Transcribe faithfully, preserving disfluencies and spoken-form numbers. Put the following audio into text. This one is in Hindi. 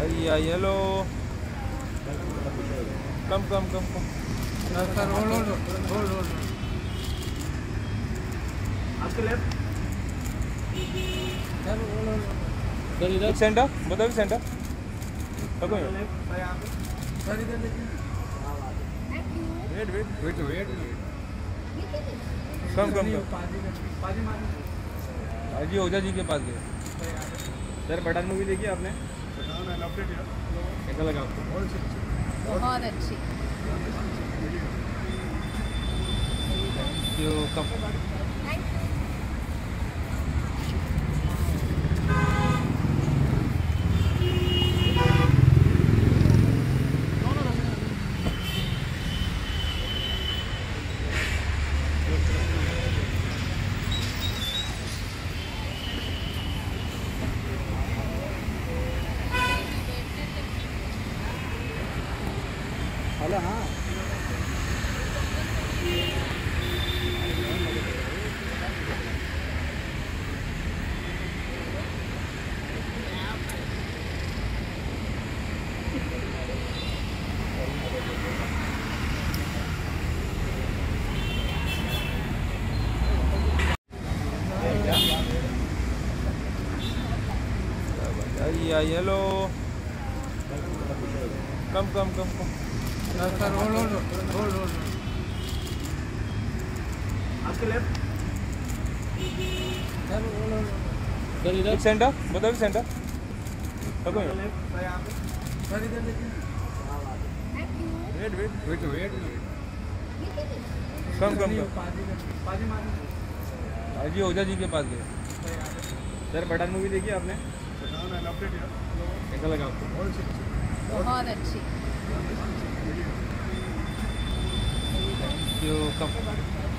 Yeah, yellow. Come, come, come, come. Sir, sir, hold, hold, hold, hold, hold. आपके left sir, hold, hold, hold. Sir इधर सेंटर बताओ सेंटर पकड़ो सर इधर देखिए. Wait wait wait wait come come come पाजी पाजी मार. जी ओझा जी के पास गए सर. पठान मूवी देखी आपने? कैसा लगा आपको? बहुत अच्छी. जो कम हेलो. हाँ Yeah, yellow. Come, come, come, come. Sir, sir, hold, hold, hold, hold. आपके left sir, hold, hold, hold. Sir इधर सेंटर बताओ सेंटर पकड़ो. सर इधर देखिए. Wait wait wait wait come come come पाजी पाजी मार. जी ओझा जी के पास गए सर. पठान मूवी देखी आपने? कैसा लगा आपको? बहुत अच्छी. जो कम